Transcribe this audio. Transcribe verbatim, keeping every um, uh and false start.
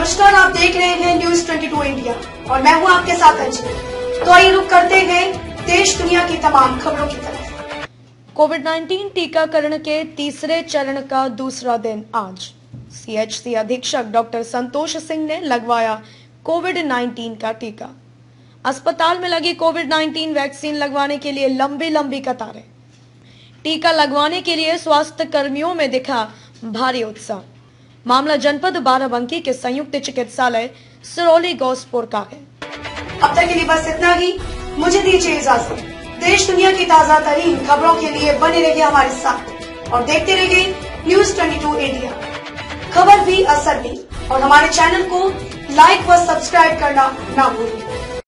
नमस्कार, आप देख रहे हैं न्यूज बाईस इंडिया और मैं हूं आपके साथ अंजलि। तो आइए रुक करते हैं देश दुनिया की तमाम खबरों की तरफ। कोविड उन्नीस टीकाकरण के तीसरे चरण का दूसरा दिन आज सीएचसी अधीक्षक डॉक्टर संतोष सिंह ने लगवाया कोविड उन्नीस का टीका। अस्पताल में लगी कोविड उन्नीस वैक्सीन लगवाने के लिए लंबी लंबी कतारें। टीका लगवाने के लिए स्वास्थ्य कर्मियों में दिखा भारी उत्साह। मामला जनपद बाराबंकी के संयुक्त चिकित्सालय सिरौली गौसपुर का है। अब तक के लिए बस इतना ही। मुझे दीजिए इजाजत। देश दुनिया की ताजा तरीन खबरों के लिए बने रहिए हमारे साथ और देखते रहिए न्यूज बाईस इंडिया। खबर भी असर भी। और हमारे चैनल को लाइक व सब्सक्राइब करना ना भूलिए।